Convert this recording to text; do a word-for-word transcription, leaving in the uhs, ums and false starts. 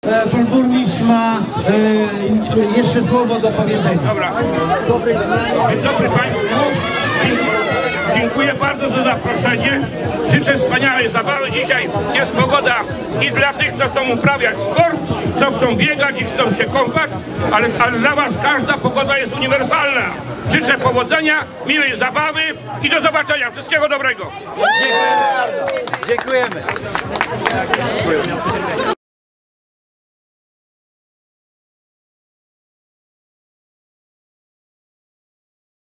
Pan burmistrz ma e, jeszcze słowo do powiedzenia. Dobra. Dzień dobry Państwu. Dziękuję bardzo za zaproszenie. Życzę wspaniałej zabawy. Dzisiaj jest pogoda i dla tych, co chcą uprawiać sport, co chcą biegać i chcą się kąpać, ale, ale dla Was każda pogoda jest uniwersalna. Życzę powodzenia, miłej zabawy i do zobaczenia. Wszystkiego dobrego. Dziękujemy bardzo. Dziękujemy.